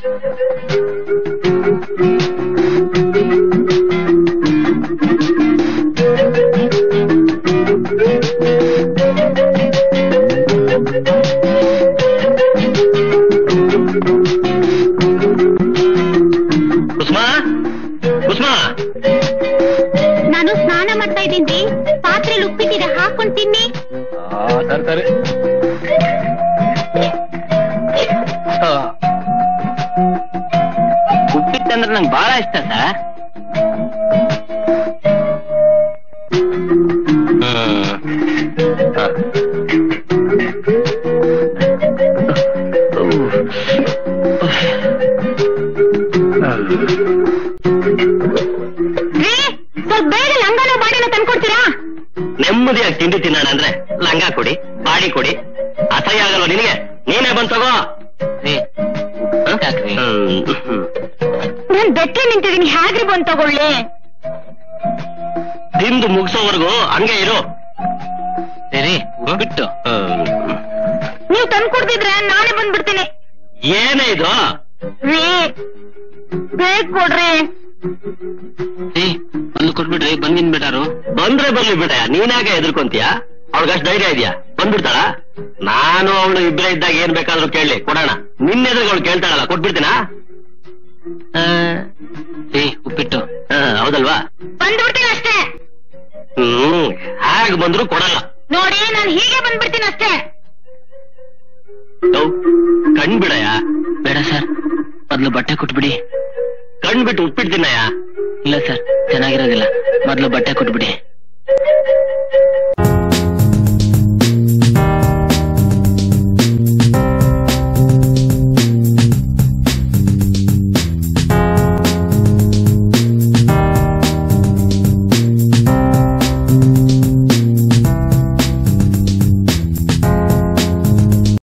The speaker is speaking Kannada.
ನಾನು ಸ್ನಾನ ಮಾಡ್ತಾ ಇದ್ದೀನಿ. ಪಾತ್ರೆಲಿ ಉಪ್ಪಿಟ್ಟಿದೆ, ಹಾಕೊಂಡು ತಿನ್ನಿ. ಸರಿ ಉಪ್ಪಿಟ್ಟಂದ್ರೆ ನಂಗೆ ಬಹಳ ಇಷ್ಟ ಸರ್. ಸ್ವಲ್ಪ ಬೇಗ ಲಂಗಾನೋ ಬಾಡಿನ ತಂದ್ಕೊಡ್ತೀರಾ? ನೆಮ್ಮದಿಯಾಗಿ ತಿಂಡಿ ತಿನ್ನೋಣ ಅಂದ್ರೆ ಲಂಗ ಕೊಡಿ, ಬಾಡಿ ಕೊಡಿ. ಅಸಹ್ಯ ಆಗಲ್ವ ನಿನಗೆ? ನೀನೇ ಬಂದ್ ತಗೋ. ನಾನ್ ಬೆಟ್ಟೆ ನಿಂತಿದ್ದೀನಿ, ಹೇಗ್ರಿ ಬಂದ್ ತಗೊಳ್ಳಿ? ತಿಂದು ಮುಗಿಸೋವರೆಗೂ ಹಂಗೆ ಇರು. ಸರಿ ಬಿಟ್ಟು ನೀವು ತಂದ್ಕೊಡ್ತಿದ್ರೆ ನಾನೇ ಬಂದ್ಬಿಡ್ತೀನಿ. ಏನೇ ಇದು? ಬೇಗ ಕೊಡ್ರಿ. ಬಂದು ಕೊಟ್ಬಿಡ್ರಿ, ಬಂದಿನ್ ಬಿಟ್ಟಾರು. ಬಂದ್ರೆ ಬರ್ಲಿ ಬಿಡ, ನೀನಾಗೆ ಎದುರ್ಕೊಂತೀಯ? ಅವಳಿಗಷ್ಟು ಧೈರ್ಯ ಇದೆಯಾ? ಬಂದ್ಬಿಡ್ತಾಳ? ನಾನು ಅವಳು ಇಬ್ಬರೇ ಇದ್ದಾಗ ಏನ್ ಬೇಕಾದ್ರೂ ಕೇಳಿ ಕೊಡೋಣ. ನಿನ್ನೆದ್ರಿಗೆ ಅವಳು ಕೇಳ್ತಾಳಲ್ಲ, ಕೊಟ್ಬಿಡ್ತೀನಾ? ಉಪ್ಪಿಟ್ಟು ಹೌದಲ್ವಾ? ಬಂದ್ಬಿಡ್ತೀನಿ ಅಷ್ಟೇ. ಹಾಗೆ ಬಂದ್ರು ಕೊಡಲ್ಲ ನೋಡಿ, ನಾನು ಹೀಗೆ ಬಂದ್ಬಿಡ್ತೀನಿ ಅಷ್ಟೇ. ಕಣ್ಬಿಡಯ್ಯ. ಬೇಡ ಸರ್, ಮೊದ್ಲು ಬಟ್ಟೆ ಕೊಟ್ಬಿಡಿ. ಕಣ್ಬಿಟ್ಟು ಉಪ್ಪಿಡ್ತೀನಯ್ಯ. ಇಲ್ಲ ಸರ್, ಚೆನ್ನಾಗಿರೋದಿಲ್ಲ. ಮೊದ್ಲು ಬಟ್ಟೆ ಕೊಟ್ಬಿಡಿ.